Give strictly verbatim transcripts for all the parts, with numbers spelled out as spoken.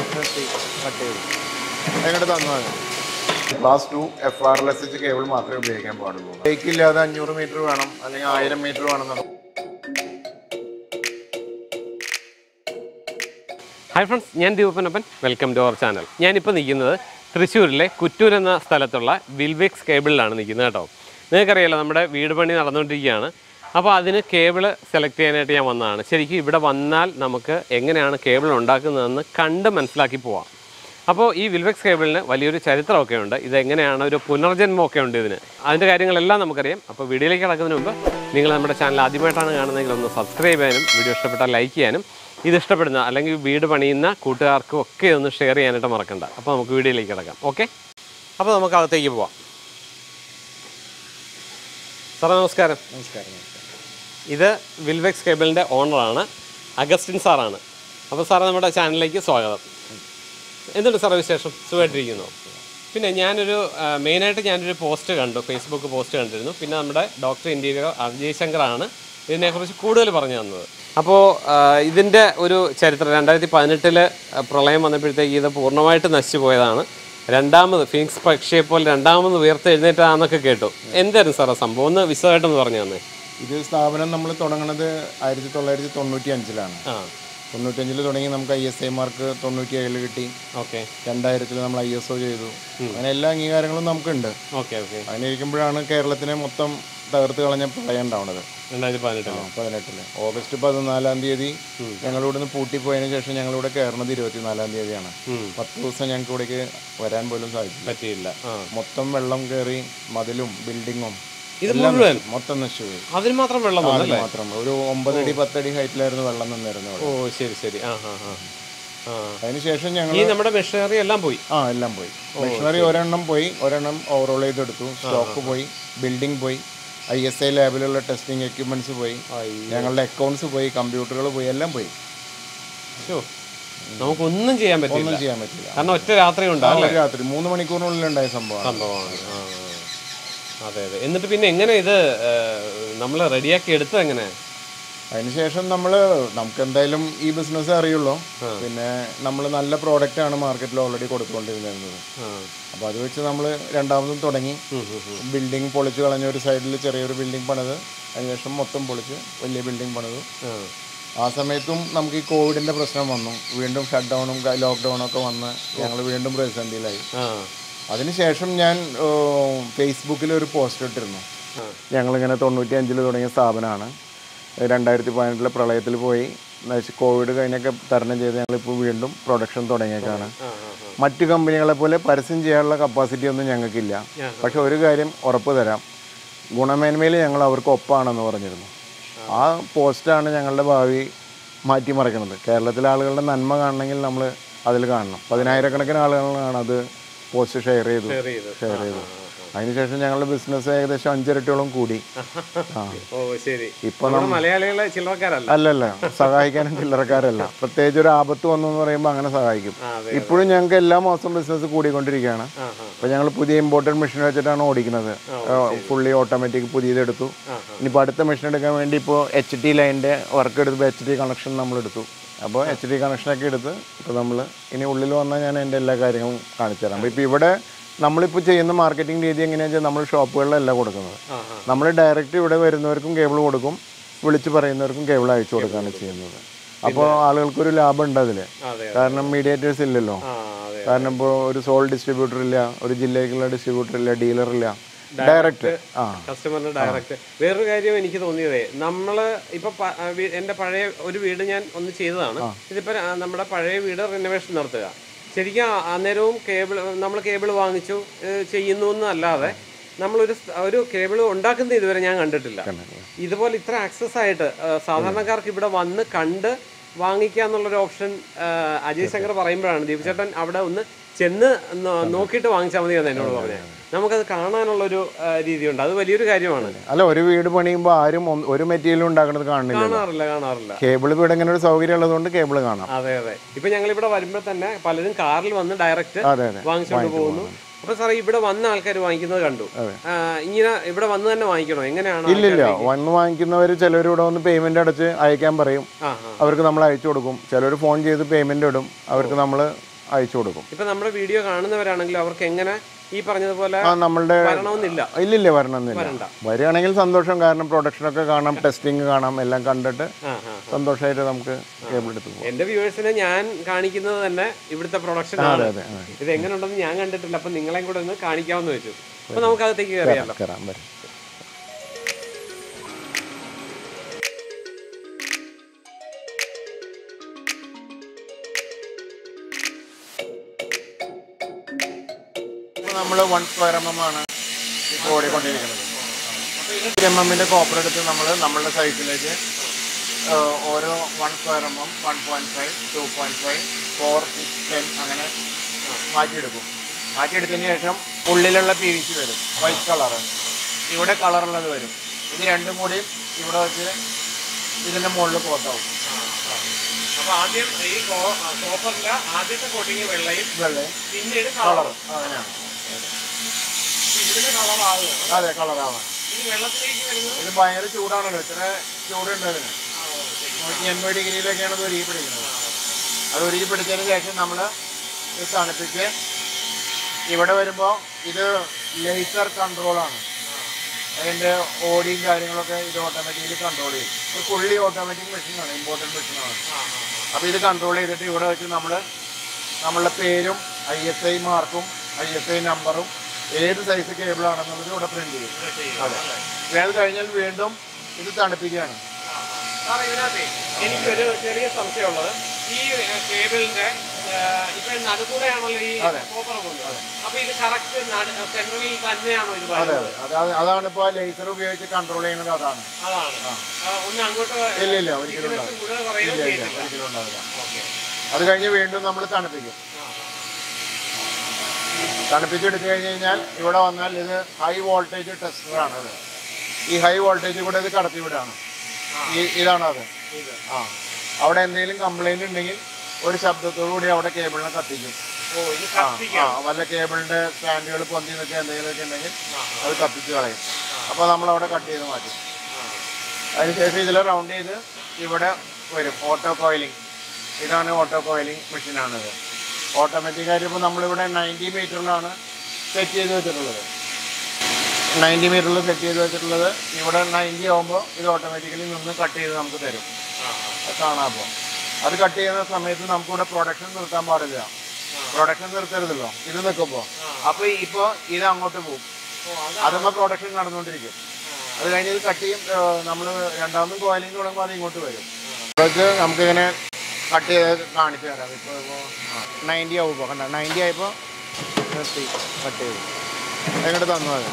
നിർത്തി കട്ട് ചെയ്തു അതിനോട് തന്നാൽ class two F R L S H cable മാത്രമേ ഉപയോഗിക്കാൻ പാടുള്ളൂ. ബൈക്കില്ലാതെ അഞ്ഞൂറ് മീറ്റർ വേണം അല്ലെങ്കിൽ ആയിരം മീറ്റർ വേണം. ഹായ് ഫ്രണ്ട്സ്, ഞാൻ ദീപപ്പനപ്പൻ. Welcome to our channel. ഞാനിപ്പോൾ നിൽക്കുന്നത് തൃശ്ശൂരിലെ കുറ്റൂർ എന്ന സ്ഥലത്തുള്ള വിൽവെക്സ് കേബിളിലാണ് നിൽക്കുന്നത് കേട്ടോ. നിങ്ങൾക്കറിയാലോ, നമ്മുടെ വീട് പണി നടന്നുകൊണ്ടിരിക്കുകയാണ്. അപ്പോൾ അതിന് കേബിൾ സെലക്ട് ചെയ്യാനായിട്ട് ഞാൻ വന്നതാണ്. ശരിക്കും ഇവിടെ വന്നാൽ നമുക്ക് എങ്ങനെയാണ് കേബിൾ ഉണ്ടാക്കുന്നതെന്ന് കണ്ട് മനസ്സിലാക്കി പോവാം. അപ്പോൾ ഈ വിൽവെക്സ് കേബിളിന് വലിയൊരു ചരിത്രമൊക്കെ ഉണ്ട്. ഇതെങ്ങനെയാണ് ഒരു പുനർജന്മമൊക്കെ ഉണ്ട് ഇതിന്. അതിൻ്റെ കാര്യങ്ങളെല്ലാം നമുക്കറിയാം. അപ്പോൾ വീഡിയോയിലേക്ക് കിടക്കുന്നതിന് മുമ്പ് നിങ്ങൾ നമ്മുടെ ചാനൽ ആദ്യമായിട്ടാണ് കാണുന്നതെങ്കിൽ ഒന്ന് സബ്സ്ക്രൈബ് ചെയ്യാനും വീഡിയോ ഇഷ്ടപ്പെട്ടാൽ ലൈക്ക് ചെയ്യാനും ഇത് ഇഷ്ടപ്പെടുന്ന അല്ലെങ്കിൽ വീട് പണിയുന്ന കൂട്ടുകാർക്കും ഒക്കെ ഒന്ന് ഷെയർ ചെയ്യാനായിട്ട് മറക്കണ്ട. അപ്പോൾ നമുക്ക് വീഡിയോയിലേക്ക് കിടക്കാം. ഓക്കെ, അപ്പോൾ നമുക്ക് അകത്തേക്ക് പോവാം. സാറേ നമസ്കാരം. നമസ്കാരം. ഇത് വിൽവെക്സ് കേബിളിൻ്റെ ഓണറാണ്, അഗസ്റ്റിൻ സാറാണ്. അപ്പോൾ സാറേ നമ്മുടെ ചാനലിലേക്ക് സ്വാഗതം. എന്തുണ്ട് സാറേ വിശേഷം? സുഖമായിട്ടിരിക്കുന്നു. പിന്നെ ഞാനൊരു മെയിനായിട്ട് ഞാനൊരു പോസ്റ്റ് കണ്ടു, ഫേസ്ബുക്ക് പോസ്റ്റ് കണ്ടിരുന്നു. പിന്നെ നമ്മുടെ ഡോക്ടർ ഇൻറ്റീരിയർ അജയ് ശങ്കറാണ് ഇതിനെക്കുറിച്ച് കൂടുതൽ പറഞ്ഞു തന്നത്. അപ്പോൾ ഇതിൻ്റെ ഒരു ചരിത്രം രണ്ടായിരത്തി പതിനെട്ടില് പ്രളയം വന്നപ്പോഴത്തേക്ക് ഇത് പൂർണ്ണമായിട്ട് നശിച്ചു പോയതാണ്. രണ്ടാമത് ഫിനിക്സ് പക്ഷിയെ പോലെ രണ്ടാമത് ഉയർത്തെഴുന്നേറ്റാന്നൊക്കെ കേട്ടു. എന്തായിരുന്നു സാറേ സംഭവം? ഒന്ന് വിശദമായിട്ടൊന്ന് പറഞ്ഞു തന്നെ. ഇത് സ്ഥാപനം നമ്മൾ തുടങ്ങുന്നത് ആയിരത്തി തൊള്ളായിരത്തി തൊണ്ണൂറ്റി അഞ്ചിലാണ്. ആ തൊണ്ണൂറ്റഞ്ചിൽ തുടങ്ങി നമുക്ക് ഐ എസ് ഐ മാർക്ക് തൊണ്ണൂറ്റി ഏഴിൽ കിട്ടി. ഓക്കെ. രണ്ടായിരത്തിൽ നമ്മൾ ഐ എസ് ഒ ചെയ്തു. അങ്ങനെ എല്ലാ അംഗീകാരങ്ങളും നമുക്കുണ്ട്. Okay okay. അങ്ങനെ ഇരിക്കുമ്പോഴാണ് കേരളത്തിനെ മൊത്തം തകർത്ത് കളഞ്ഞ പ്രളയം ഉണ്ടാവുന്നത്. രണ്ടായിരത്തി പതിനെട്ടില് പതിനെട്ടില് ഓഗസ്റ്റ് പതിനാലാം തീയതി ഞങ്ങളിവിടുന്ന് പൂട്ടിപ്പോയതിനു ശേഷം ഞങ്ങളിവിടെ കയറുന്നത് ഇരുപത്തിനാലാം തീയതിയാണ്. പത്ത് ദിവസം ഞങ്ങൾക്ക് ഇവിടേക്ക് വരാൻ പോലും സാധിച്ചു പറ്റിയില്ല. മൊത്തം വെള്ളം കയറി, മതിലും ബിൽഡിങ്ങും ഇത് മുഴുവൻ മൊത്തം നശിച്ചു പോയി. അതിന് മാത്രം വെള്ളം മാത്രം ഒരു ഒമ്പതടി പത്തടി ഹൈറ്റിലായിരുന്നു വെള്ളം നിന്നിരുന്നത്. ഓ ശരി ശരി. ആ ഹാ ഹാ. അതിനുശേഷം ഞങ്ങൾ ഈ നമ്മുടെ മെഷീനറി എല്ലാം പോയി. ആ എല്ലാം പോയി. മെഷീനറി ഒരെണ്ണം പോയി, ഒരെണ്ണം ഓവറോൾ ചെയ്തെടുത്തു. സ്റ്റോക്ക് പോയി, ബിൽഡിംഗ് പോയി, ഐ എസ് ഐ ലാബിലുള്ള ടെസ്റ്റിംഗ് എക്യുപ്മെന്റ്സ് പോയി, ഞങ്ങളുടെ അക്കൗണ്ട്സ് പോയി, കമ്പ്യൂട്ടറുകൾ പോയി, എല്ലാം പോയി. നമുക്കൊന്നും ചെയ്യാൻ പറ്റില്ല. ഒന്നും ചെയ്യാൻ പറ്റില്ല. കാരണം ഒറ്റ രാത്രി ഉണ്ടാവും. രാത്രി മൂന്ന് മണിക്കൂറിനുള്ളിൽ ഉണ്ടായ സംഭവം സംഭവമാണ്. അതെ അതെ. എന്നിട്ട് പിന്നെ എങ്ങനെ ഇത് നമ്മൾ റെഡിയാക്കി എടുത്തത് എങ്ങനെ? അതിനുശേഷം നമ്മൾ നമുക്ക് എന്തായാലും ഈ ബിസിനസ് അറിയുള്ളൂ. പിന്നെ നമ്മൾ നല്ല പ്രോഡക്റ്റ് ആണ് മാർക്കറ്റിൽ ഓൾറെഡി കൊടുത്തുകൊണ്ടിരുന്നത്. അപ്പോൾ അത് വെച്ച് നമ്മൾ രണ്ടാമതും തുടങ്ങി. ബിൽഡിംഗ് പൊളിച്ച് കളഞ്ഞ ഒരു സൈഡിൽ ചെറിയൊരു ബിൽഡിംഗ് പണിത്, അതിനുശേഷം മൊത്തം പൊളിച്ച് വലിയ ബിൽഡിംഗ് പണിതു. ആ സമയത്തും നമുക്ക് ഈ കോവിഡിൻ്റെ പ്രശ്നം വന്നു. വീണ്ടും ഷട്ട് ഡൗണും ലോക്ക്ഡൗണും ഒക്കെ വന്ന് ഞങ്ങൾ വീണ്ടും പ്രതിസന്ധിയിലായി. അതിനുശേഷം ഞാൻ ഫേസ്ബുക്കിൽ ഒരു പോസ്റ്റ് ഇട്ടിരുന്നു. ഞങ്ങളിങ്ങനെ തൊണ്ണൂറ്റി അഞ്ചിൽ തുടങ്ങിയ സ്ഥാപനമാണ്. രണ്ടായിരത്തി പതിനെട്ടിലെ പ്രളയത്തിൽ പോയി കോവിഡ് കഴിഞ്ഞൊക്കെ തരണം ചെയ്ത് ഞങ്ങളിപ്പോൾ വീണ്ടും പ്രൊഡക്ഷൻ തുടങ്ങിയേക്കാണ്. മറ്റു കമ്പനികളെ പോലെ പരസ്യം ചെയ്യാനുള്ള കപ്പാസിറ്റി ഒന്നും ഞങ്ങൾക്കില്ല. പക്ഷെ ഒരു കാര്യം ഉറപ്പ് തരാം, ഗുണമേന്മയിൽ ഞങ്ങൾ അവർക്ക് ഒപ്പാണെന്ന് പറഞ്ഞിരുന്നു. ആ പോസ്റ്റാണ് ഞങ്ങളുടെ ഭാവി മാറ്റിമറിക്കുന്നത്. കേരളത്തിലെ ആളുകളുടെ നന്മ കാണണമെങ്കിൽ നമ്മൾ അതിൽ കാണണം. പതിനായിരക്കണക്കിന് ആളുകളാണ് അത് പോസ്റ്റ് ഷെയർ ചെയ്തു ഷെയർ ചെയ്തു അതിനുശേഷം ഞങ്ങളുടെ ബിസിനസ് ഏകദേശം അഞ്ചിരട്ടിയോളം കൂടി. ഇപ്പൊ മലയാളികളെ ചില്ലറക്കാരല്ല, അല്ലല്ല, സഹായിക്കാനും ചില്ലറക്കാരല്ല. പ്രത്യേകിച്ച് ഒരു ആപത്ത് വന്നു എന്ന് പറയുമ്പോൾ അങ്ങനെ സഹായിക്കും. ഇപ്പോഴും ഞങ്ങൾക്ക് എല്ലാ മാസവും ബിസിനസ് കൂടിക്കൊണ്ടിരിക്കുകയാണ്. അപ്പൊ ഞങ്ങൾ പുതിയ ഇമ്പോർട്ടഡ് മെഷീൻ വെച്ചിട്ടാണ് ഓടിക്കുന്നത്. ഫുള്ളി ഓട്ടോമാറ്റിക് പുതിയതെടുത്തു. ഇനിയിപ്പോൾ അടുത്ത മെഷീൻ എടുക്കാൻ വേണ്ടി ഇപ്പോൾ എച്ച് ടി ലൈനിന്റെ വർക്ക് എടുത്തപ്പോൾ എച്ച് ടി കണക്ഷൻ നമ്മൾ എടുത്തു. അപ്പോൾ എച്ച് ഡി കണക്ഷനൊക്കെ എടുത്ത് ഇപ്പോൾ നമ്മൾ ഇനി ഉള്ളിൽ വന്നാൽ ഞാൻ എൻ്റെ എല്ലാ കാര്യങ്ങളും കാണിച്ചു തരാം. ഇപ്പോൾ ഇവിടെ നമ്മളിപ്പോൾ ചെയ്യുന്ന മാർക്കറ്റിംഗ് രീതി എങ്ങനെയാണെന്ന് വെച്ചാൽ നമ്മൾ ഷോപ്പുകളിലല്ല കൊടുക്കുന്നത്. നമ്മൾ ഡയറക്റ്റ് ഇവിടെ വരുന്നവർക്കും കേബിൾ കൊടുക്കും, വിളിച്ച് പറയുന്നവർക്കും കേബിൾ അയച്ചു കൊടുക്കുകയാണ് ചെയ്യുന്നത്. അപ്പോൾ ആളുകൾക്കൊരു ലാഭം ഉണ്ട് അതിൽ. കാരണം മീഡിയേറ്റേഴ്സ് ഇല്ലല്ലോ. കാരണം ഇപ്പോൾ ഒരു സോൾ ഡിസ്ട്രിബ്യൂട്ടർ ഇല്ല, ഒരു ജില്ലയിലേക്കുള്ള ഡിസ്ട്രിബ്യൂട്ടർ ഇല്ല, ഡീലർ ഇല്ല, ഡയറക്റ്റ് കസ്റ്റമറിന് ഡയറക്റ്റ്. വേറൊരു കാര്യം എനിക്ക് തോന്നിയതേ, നമ്മള് ഇപ്പൊ എന്റെ പഴയ ഒരു വീട് ഞാൻ ഒന്ന് ചെയ്തതാണ്. ഇതിപ്പോ നമ്മുടെ പഴയ വീട് റിനോവേഷൻ നടത്തുക. ശരിക്കും അന്നേരവും കേബിൾ നമ്മൾ കേബിൾ വാങ്ങിച്ചു ചെയ്യുന്നു എന്നല്ലാതെ നമ്മളൊരു ഒരു കേബിൾ ഉണ്ടാക്കുന്നത് ഇതുവരെ ഞാൻ കണ്ടിട്ടില്ല. ഇതുപോലെ ഇത്ര ആക്സസ് ആയിട്ട് സാധാരണക്കാർക്ക് ഇവിടെ വന്ന് കണ്ട് വാങ്ങിക്കുക എന്നുള്ളൊരു ഓപ്ഷൻ അജയ് ശങ്കർ പറയുമ്പോഴാണ് ദീപചേട്ടൻ അവിടെ ഒന്ന് ചെന്ന് നോക്കിയിട്ട് വാങ്ങിച്ചാൽ മതി എന്ന് എന്നോട് പറഞ്ഞത്. നമുക്കത് കാണാനുള്ളൊരു രീതിയുണ്ട്. അത് വലിയൊരു കാര്യമാണ്. അല്ല, ഒരു വീട് പണിയുമ്പോൾ ആരും ഒരു മെറ്റീരിയൽ ഉണ്ടാക്കുന്നത് കാണുന്നില്ല, കാണാറില്ല കാണാറില്ല കേബിൾ ഇവിടെ ഇങ്ങനെ ഒരു സൗകര്യം ഉള്ളതുകൊണ്ട് കേബിൾ കാണാം. അതെ അതെ. ഇപ്പൊ ഞങ്ങൾ ഇവിടെ വരുമ്പോൾ തന്നെ പലരും കാറിൽ വന്ന് ഡയറക്റ്റ് വാങ്ങിച്ചുകൊണ്ട് പോകുന്നു. അപ്പൊ സാറേ ഇവിടെ വന്ന ആൾക്കാർ വാങ്ങിക്കുന്നത് കണ്ടു. ഇങ്ങനെ ഇവിടെ വന്ന് തന്നെ വാങ്ങിക്കണോ, എങ്ങനെയാണ്? ഇല്ലില്ല, വന്ന് വാങ്ങിക്കുന്നവർ ചിലർ ഇവിടെ വന്ന് പേയ്മെന്റ് അടച്ച് അയക്കാൻ പറയും, അവർക്ക് നമ്മൾ അയച്ചു കൊടുക്കും. ചിലർ ഫോൺ ചെയ്ത് പേയ്മെന്റ് ഇടും, അവർക്ക് നമ്മൾ അയച്ചു കൊടുക്കും. ഇപ്പൊ നമ്മുടെ വീഡിയോ കാണുന്നവരാണെങ്കിൽ അവർക്ക് എങ്ങനെ ഈ പറഞ്ഞതുപോലെ നമ്മളുടെ വരണമെന്നില്ല? ഇല്ലില്ല, വരണമെന്നില്ല. വരികയാണെങ്കിൽ സന്തോഷം. കാരണം പ്രൊഡക്ഷനൊക്കെ കാണാം, ടെസ്റ്റിംഗ് കാണാം, എല്ലാം കണ്ടിട്ട് സന്തോഷമായിട്ട് നമുക്ക് കേബിൾ എടുത്ത് പോകും. എന്റെ വ്യൂവേഴ്സിനെ ഞാൻ കാണിക്കുന്നത് തന്നെ ഇവിടുത്തെ പ്രൊഡക്ഷൻ ആണ്. ഇത് എങ്ങനെ ഉണ്ടെന്ന് ഞാൻ കണ്ടിട്ടില്ല. അപ്പൊ നിങ്ങളെയും കൂടെ ഒന്ന് കാണിക്കാമെന്ന് വെച്ചു. അപ്പൊ നമുക്ക് അകത്തേക്ക് കയറിയാലോ. കയറാൻ വരും. നമ്മൾ വൺ സ്ക്വയർ എം എം ആണ് ഇപ്പോൾ ഓടിക്കൊണ്ടിരിക്കുന്നത്. എം എമ്മിൻ്റെ കോപ്പർ എടുത്ത് നമ്മൾ നമ്മളുടെ സൈസിലേക്ക് ഓരോ one square M M, one point five, two point five, four, six, ten അങ്ങനെ മാറ്റിയെടുക്കും. മാറ്റിയെടുത്തതിന് ശേഷം ഉള്ളിലുള്ള പി വി സി വരും, വൈറ്റ് കളറ്. ഇവിടെ കളറുള്ളത് വരും. ഇത് രണ്ടും കൂടി ഇവിടെ വെച്ച് ഇതിൻ്റെ മുകളിൽ കോട്ടാവും. അപ്പോൾ ആദ്യം ഈ കോപ്പറിലെ ആദ്യത്തെ കോട്ടിങ് വെള്ളയും വെള്ളയും പിന്നീട് കളറും അങ്ങനെയാണ്. ഇതിന്റെ കളറാവുക. അതെ, കളറാവാൻ. ഇത് വെള്ളത്തിലേക്ക് വരുന്നത് ഇത് ഭയങ്കര ചൂടാണല്ലോ. ഇത്ര ചൂടുണ്ട് അതിന്. നൂറ്റി എൺപത് ഡിഗ്രിയിലൊക്കെയാണ് ഇത് ഉരുകി പിടിക്കുന്നത്. അത് ഉരുകി പിടിച്ചതിന് ശേഷം നമ്മൾ ഇത് തണുപ്പിച്ച് ഇവിടെ വരുമ്പോൾ ഇത് ലേസർ കൺട്രോളാണ്. അതിൻ്റെ ഓടിയും കാര്യങ്ങളൊക്കെ ഇത് ഓട്ടോമാറ്റിക്കലി കൺട്രോൾ ചെയ്യും. ഇത് ഫുള്ളി ഓട്ടോമാറ്റിക് മെഷീനാണ്, ഇമ്പോർട്ടൻറ്റ് മെഷീനാണ്. അപ്പോൾ ഇത് കൺട്രോൾ ചെയ്തിട്ട് ഇവിടെ വെച്ച് നമ്മൾ നമ്മളുടെ പേരും ഐ എസ് ഐ മാർക്കും ഐ എസ് ഐ നമ്പറും ഏത് സൈസ് കേബിളാണെന്നുള്ളത് ഇവിടെ പ്രിന്റ് ചെയ്യും. അതെ, വേണം കഴിഞ്ഞാൽ വീണ്ടും ഇത് തണുപ്പിക്കുകയാണ്. എനിക്കൊരു ചെറിയ സംശയമുള്ളത്, ഈ കേബിളിന്റെ ഇപ്പൊ നടുക്കൂടെയാണല്ലോ ഈ കോപ്പർ പോകുന്നത്. അപ്പൊ ഇത് കറക്റ്റ് സെൻട്രലിൽ തന്നെയാണോ ഇത്? അതെ അതെ, അതാണ് ഇപ്പോൾ ലേസർ ഉപയോഗിച്ച് കൺട്രോൾ ചെയ്യുന്നത്. അതാണ് അതാണ് ഒന്ന് അങ്ങോട്ട് ഇല്ല ഇല്ല ഒരിക്കലും ഒരിക്കലും ഉണ്ടാവില്ല. അത് കഴിഞ്ഞ് വീണ്ടും നമ്മൾ തണുപ്പിക്കും. തണുപ്പിച്ചെടുത്തു കഴിഞ്ഞ് കഴിഞ്ഞാൽ ഇവിടെ വന്നാൽ ഇത് ഹൈ വോൾട്ടേജ് ടെസ്റ്ററാണ്. അത് ഈ ഹൈ വോൾട്ടേജ് കൂടെ ഇത് കടത്തിവിടാണ്. ഈ ഇതാണ് അത്. ആ, അവിടെ എന്തെങ്കിലും കംപ്ലൈൻറ്റ് ഉണ്ടെങ്കിൽ ഒരു ശബ്ദത്തോടു കൂടി അവിടെ കേബിളിനെ കത്തിക്കും. ആ, വല്ല കേബിളിൻ്റെ സ്റ്റാൻഡുകൾ പൊന്തി നിൽക്കുക എന്തെങ്കിലുമൊക്കെ ഉണ്ടെങ്കിൽ അത് കത്തിച്ച് കളയും. അപ്പോൾ നമ്മളവിടെ കട്ട് ചെയ്ത് മാറ്റും. അതിനുശേഷം ഇതിൽ റൗണ്ട് ചെയ്ത് ഇവിടെ വരും ഓട്ടോ കോയിലിംഗ്. ഇതാണ് ഓട്ടോ കോയിലിംഗ് മെഷീനാണിത്. ഓട്ടോമാറ്റിക്കായിട്ട് ഇപ്പോൾ നമ്മളിവിടെ നയൻറ്റി മീറ്ററിലാണ് സെറ്റ് ചെയ്ത് വെച്ചിട്ടുള്ളത്. നയൻറ്റി മീറ്ററിൽ സെറ്റ് ചെയ്ത് വെച്ചിട്ടുള്ളത്. ഇവിടെ നയൻറ്റി ആകുമ്പോൾ ഇത് ഓട്ടോമാറ്റിക്കലി നിന്ന് കട്ട് ചെയ്ത് നമുക്ക് തരും. കാണാം. അപ്പോൾ അത് കട്ട് ചെയ്യുന്ന സമയത്ത് നമുക്കിവിടെ പ്രൊഡക്ഷൻ നിർത്താൻ പാടില്ല. പ്രൊഡക്ഷൻ നിർത്തരുതല്ലോ ഇത് നിൽക്കുമ്പോൾ. അപ്പോൾ ഇപ്പോൾ ഇത് അങ്ങോട്ട് പോകും. അതുമ്പോൾ പ്രൊഡക്ഷൻ നടന്നുകൊണ്ടിരിക്കും. അത് കഴിഞ്ഞ് ഇത് കട്ട് ചെയ്യും. നമ്മൾ രണ്ടാമതും കോയിലിംഗ് തുടങ്ങുമ്പോൾ അത് ഇങ്ങോട്ട് വരും. അതൊക്കെ നമുക്കിങ്ങനെ കട്ട് ചെയ്ത് കാണിച്ചു തരാം. ഇപ്പോൾ ഇപ്പോൾ നയൻറ്റി ആവുമ്പോൾ കണ്ട നയൻറ്റി ആയപ്പോൾ നിർത്തി കട്ട് ചെയ്തു എങ്ങോട്ട് തന്നു. അത്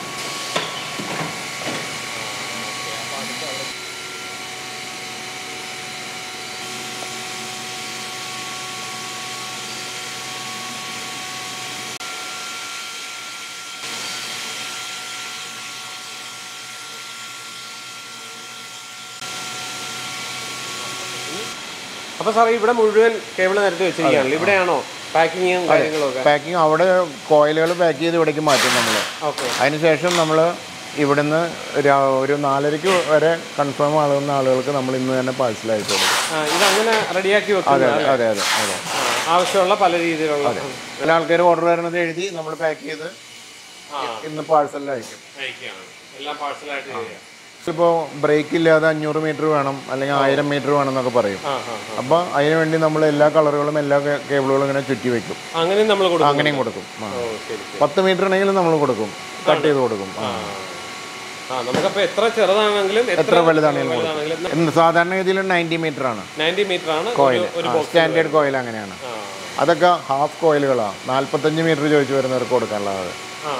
അപ്പൊ സാറേ ഇവിടെ മുഴുവൻ കേബിൾ നിരത്തി വെച്ചിരിക്കുകയാണല്ലോ. ഇവിടെയാണോ പാക്കിങ്ങും കാര്യങ്ങളൊക്കെ? പാക്കിങ് അവിടെ കോയിലുകൾ പാക്ക് ചെയ്ത് ഇവിടേക്ക് മാറ്റും നമ്മൾ. അതിനുശേഷം നമ്മൾ ഇവിടുന്ന് ഒരു നാലരയ്ക്ക് വരെ കൺഫേം ആകുന്ന ആളുകൾക്ക് നമ്മൾ ഇന്ന് തന്നെ പാഴ്സൽ അയച്ചു കൊടുക്കും. ഇതങ്ങനെ റെഡിയാക്കി വെക്കും. അതെ അതെ അതെ അതെ ആവശ്യമുള്ള പല രീതിയിലുള്ള ചില ആൾക്കാർ ഓർഡർ വരുന്നത് എഴുതി നമ്മൾ പാക്ക് ചെയ്ത് ഇന്ന് പാഴ്സലിൽ അയക്കും. എല്ലാം പാഴ്സലായിട്ട് ചെയ്യാം. ഇപ്പോൾ ബ്രേക്ക് ഇല്ലാതെ അഞ്ഞൂറ് മീറ്റർ വേണം അല്ലെങ്കിൽ ആയിരം മീറ്റർ വേണം എന്നൊക്കെ പറയും. അപ്പോൾ അതിന് വേണ്ടി നമ്മൾ എല്ലാ കളറുകളും എല്ലാ കേബിളുകളും ഇങ്ങനെ ചുറ്റി വെക്കും. അങ്ങനെയും നമ്മൾ അങ്ങനെയും കൊടുക്കും. പത്ത് മീറ്റർ ആണെങ്കിലും നമ്മൾ കൊടുക്കും, കട്ട് ചെയ്ത് കൊടുക്കും. നമുക്കപ്പോൾ എത്ര ചെറുതാണെങ്കിലും എത്ര വലുതാണെങ്കിലും സാധാരണഗതിയിൽ നയൻറ്റി മീറ്റർ ആണ് കോയിൽ. സ്റ്റാൻഡേർഡ് കോയിൽ അങ്ങനെയാണ്. അതൊക്കെ ഹാഫ് കോയിലുകളാണ്. നാൽപ്പത്തഞ്ച് മീറ്റർ ചോദിച്ചു വരുന്നവർക്ക് കൊടുക്കാനുള്ളത്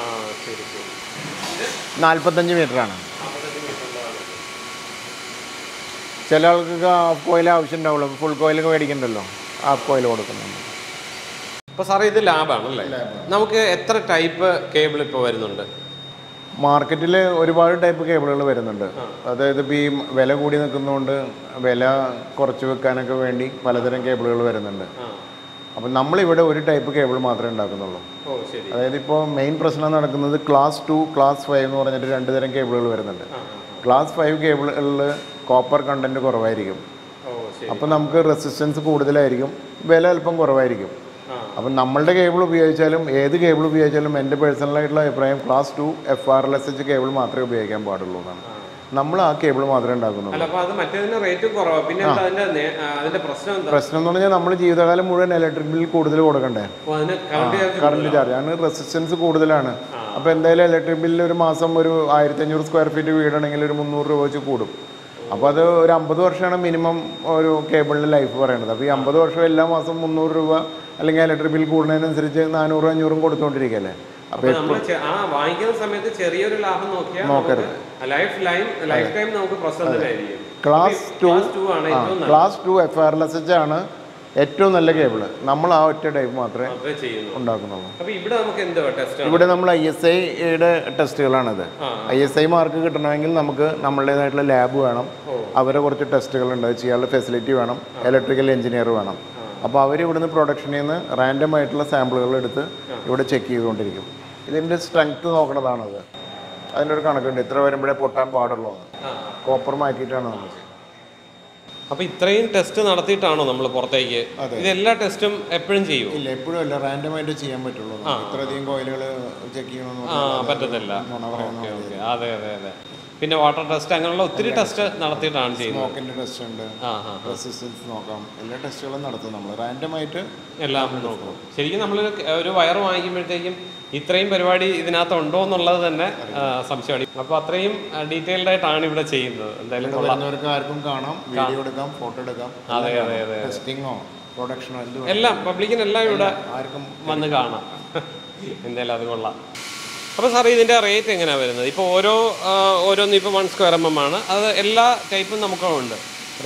നാൽപ്പത്തഞ്ച് മീറ്ററാണ്. ചില ആൾക്കൊക്കെ ഹാഫ് കോയിൽ ആവശ്യം ഉണ്ടാവുള്ളൂ. ഫുൾ കോയിലൊക്കെ മേടിക്കണ്ടല്ലോ, ഹാഫ് കോയിൽ കൊടുക്കുന്നുണ്ട്. അപ്പോൾ സാറേ ഇത് ലാബാണല്ലേ? നമുക്ക് എത്ര ടൈപ്പ് കേബിൾ ഇപ്പോൾ വരുന്നുണ്ട് മാർക്കറ്റിൽ? ഒരുപാട് ടൈപ്പ് കേബിളുകൾ വരുന്നുണ്ട്. അതായത് ഇപ്പോൾ ഈ വില കൂടി നിൽക്കുന്നതുകൊണ്ട് വില കുറച്ച് വെക്കാനൊക്കെ വേണ്ടി പലതരം കേബിളുകൾ വരുന്നുണ്ട്. അപ്പം നമ്മളിവിടെ ഒരു ടൈപ്പ് കേബിൾ മാത്രമേ ഉണ്ടാക്കുന്നുള്ളൂ. അതായത് ഇപ്പോൾ മെയിൻ പ്രശ്നം നടക്കുന്നത് ക്ലാസ് ടു ക്ലാസ് ഫൈവ് എന്ന് പറഞ്ഞിട്ട് രണ്ട് തരം കേബിളുകൾ വരുന്നുണ്ട്. ക്ലാസ് ഫൈവ് കേബിളുകളിൽ കോപ്പർ കണ്ടൻറ്റ് കുറവായിരിക്കും. അപ്പോൾ നമുക്ക് റെസിസ്റ്റൻസ് കൂടുതലായിരിക്കും, വില അല്പം കുറവായിരിക്കും. അപ്പം നമ്മളുടെ കേബിൾ ഉപയോഗിച്ചാലും ഏത് കേബിൾ ഉപയോഗിച്ചാലും എൻ്റെ പേഴ്സണലായിട്ടുള്ള അഭിപ്രായം class two F R L S H cable മാത്രമേ ഉപയോഗിക്കാൻ പാടുള്ളൂ എന്നാണ്. നമ്മൾ ആ കേബിൾ മാത്രമേ ഉണ്ടാക്കുന്നുള്ളൂ. പ്രശ്നം എന്ന് പറഞ്ഞാൽ നമ്മൾ ജീവിതകാലം മുഴുവൻ ഇലക്ട്രിക് ബിൽ കൂടുതൽ കൊടുക്കണ്ടേ, കറണ്ട് ചാർജ് ആണ്, റെസിസ്റ്റൻസ് കൂടുതലാണ്. അപ്പോൾ എന്തായാലും ഇലക്ട്രിക് ബില്ല് ഒരു മാസം ഒരു ആയിരത്തി അഞ്ഞൂറ് സ്ക്വയർ ഫീറ്റ് വീടാണെങ്കിൽ ഒരു മുന്നൂറ് രൂപ വെച്ച് കൂടും. അപ്പോൾ അത് ഒരു അമ്പത് വർഷമാണ് മിനിമം ഒരു കേബിളിൻ്റെ ലൈഫ് പറയുന്നത്. അപ്പോൾ ഈ അമ്പത് വർഷം എല്ലാ മാസം മുന്നൂറ് രൂപ അല്ലെങ്കിൽ ഇലക്ട്രിക് ബിൽ കൂടുന്നതിനനുസരിച്ച് നാനൂറും അഞ്ഞൂറും കൊടുത്തുകൊണ്ടിരിക്കുകയല്ലേ. അപ്പോൾ വാങ്ങിക്കുന്ന സമയത്ത് ചെറിയൊരു ലാഭം നോക്കരുത്. Class two class two F R L S H ആണ് ഏറ്റവും നല്ല കേബിള്. നമ്മൾ ആ ഒറ്റ ടൈപ്പ് മാത്രമേ ഉണ്ടാക്കുന്നുള്ളൂ. ഇവിടെ നമ്മൾ ഐ എസ് ഐയുടെ ടെസ്റ്റുകളാണിത്. ഐ എസ് ഐ മാർക്ക് കിട്ടണമെങ്കിൽ നമുക്ക് നമ്മളുടേതായിട്ടുള്ള ലാബ് വേണം, അവരെ കുറച്ച് ടെസ്റ്റുകളുണ്ട്, ചെയ്യാനുള്ള ഫെസിലിറ്റി വേണം, ഇലക്ട്രിക്കൽ എഞ്ചിനീയർ വേണം. അപ്പോൾ അവർ ഇവിടുന്ന് പ്രൊഡക്ഷനിൽ നിന്ന് റാൻഡം ആയിട്ടുള്ള സാമ്പിളുകൾ എടുത്ത് ഇവിടെ ചെക്ക് ചെയ്തുകൊണ്ടിരിക്കും. ഇതിൻ്റെ സ്ട്രെങ്ത് നോക്കണതാണത്. അതിൻ്റെ ഒരു കണക്കുണ്ട്, ഇത്ര വരുമ്പോഴേ പൊട്ടാൻ പാടുള്ളൂ. കോപ്പർ മാറ്റിയിട്ടാണ് നമ്മൾ. അപ്പോൾ ഇത്രയും ടെസ്റ്റ് നടത്തിയിട്ടാണോ നമ്മൾ പുറത്തേക്ക്? ഇതെല്ലാ ടെസ്റ്റും എപ്പോഴും ചെയ്യും? ഇല്ല, എപ്പോഴും അല്ല, റാൻഡമായിട്ട് ചെയ്യാൻ പറ്റുള്ളൂ. ഇത്രയധികം കോയിലുകൾ ചെക്ക് ചെയ്യണമെന്ന് പറ്റത്തില്ല. അതെ അതെ അതെ. പിന്നെ വാട്ടർ ടെസ്റ്റ് അങ്ങനെയുള്ള ഒത്തിരി ടെസ്റ്റ് നടത്തിയിട്ടാണ് ചെയ്യുന്നത്. സ്മോക്കിൻ്റെ ടെസ്റ്റ് ഉണ്ട്, റെസിസ്റ്റൻസ് നോക്കാം, എല്ലാ ടെസ്റ്റുകളും നടത്തും നമ്മൾ റാൻഡമായിട്ട് എല്ലാം നോക്കും. ശരിക്കും നമ്മളൊരു ഒരു വയർ വാങ്ങിക്കുമ്പോഴത്തേക്കും ഇത്രയും പരിപാടി ഇതിനകത്ത് ഉണ്ടോ എന്നുള്ളത് തന്നെ സംശയമാണ്. അപ്പോൾ അത്രയും ഡീറ്റെയിൽഡ് ആയിട്ടാണ് ഇവിടെ ചെയ്യുന്നത്. എന്തായാലും വരുന്നവർക്ക് ആർക്കും കാണാം, വീഡിയോ എടുക്കാം, ഫോട്ടോ എടുക്കാം. അതെ അതെ അതെ. ടെസ്റ്റിങ്ങോ പ്രൊഡക്ഷനോ എന്തും എല്ലാം പബ്ലിക്കിനെല്ലാം ഇവിടെ ആർക്കും വന്ന് കാണാം. എന്തായാലും അത് കൊള്ളാം. അപ്പോൾ സാറേ ഇതിൻ്റെ റേറ്റ് എങ്ങനെയാണ് വരുന്നത്? ഇപ്പോൾ ഓരോ ഓരോന്നും ഇപ്പോൾ വൺ സ്ക്വയർ എം എം ആണ്, അത് എല്ലാ ടൈപ്പും നമുക്കുണ്ട്.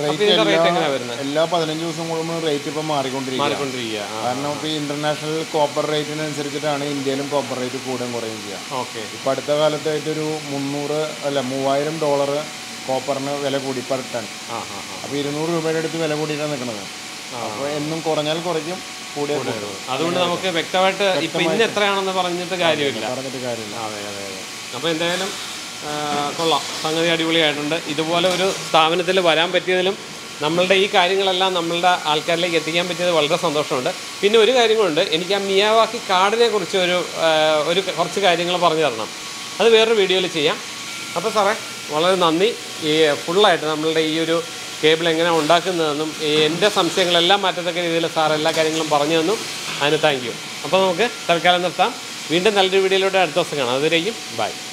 എല്ലാ പതിനഞ്ച് ദിവസം കൂടുമ്പോൾ റേറ്റ് ഇപ്പം മാറിക്കൊണ്ടിരിക്കുക. കാരണം ഇപ്പോൾ ഈ ഇന്റർനാഷണൽ കോപ്പർ റേറ്റിനനുസരിച്ചിട്ടാണ് ഇന്ത്യയിലും കോപ്പർ റേറ്റ് കൂടുകയും കുറയുകയും ചെയ്യുക. ഓക്കെ. ഇപ്പം അടുത്ത കാലത്തായിട്ടൊരു മുന്നൂറ് അല്ല മൂവായിരം ഡോളർ കോപ്പറിന് വില കൂടി പെർ ടൺ. അപ്പോൾ ഇരുന്നൂറ് രൂപയുടെ അടുത്ത് വില കൂടിയിട്ടാണ് നിൽക്കുന്നത്. അപ്പോൾ എന്നും കുറഞ്ഞാൽ കുറയ്ക്കും, കൂടിയാൽ കൂടും. അതുകൊണ്ട് നമുക്ക് വ്യക്തമായിട്ട് ഇപ്പം ഇന്ന് എത്രയാണെന്ന് പറഞ്ഞിട്ട് കാര്യമില്ല പറഞ്ഞിട്ട് കാര്യമില്ല അതെ അതെ അതെ. അപ്പോൾ എന്തായാലും കൊള്ളാം, സംഗതി അടിപൊളിയായിട്ടുണ്ട്. ഇതുപോലെ ഒരു സ്ഥാപനത്തിൽ വരാൻ പറ്റിയതിലും നമ്മളുടെ ഈ കാര്യങ്ങളെല്ലാം നമ്മളുടെ ആൾക്കാരിലേക്ക് എത്തിക്കാൻ പറ്റിയത് വളരെ സന്തോഷമുണ്ട്. പിന്നെ ഒരു കാര്യം കൊണ്ട് എനിക്ക് ആ മിയാവാക്കി കാർഡിനെ കുറിച്ച് ഒരു ഒരു കുറച്ച് കാര്യങ്ങൾ പറഞ്ഞു തരണം. അത് വേറൊരു വീഡിയോയിൽ ചെയ്യാം. അപ്പോൾ സാറേ വളരെ നന്ദി. ഈ ഫുള്ളായിട്ട് നമ്മളുടെ ഈ ഒരു കേബിൾ എങ്ങനെ ഉണ്ടാക്കുന്നതെന്നും എൻ്റെ സംശയങ്ങളെല്ലാം മാറ്റത്തക്ക രീതിയിൽ സാർ എല്ലാ കാര്യങ്ങളും പറഞ്ഞു തന്നു. അതിന് താങ്ക് യു. അപ്പോൾ നമുക്ക് തൽക്കാലം നിർത്താം. വീണ്ടും നല്ലൊരു വീഡിയോയിലൂടെ അടുത്ത ദിവസം കാണാം. അതുവരേക്കും ബൈ.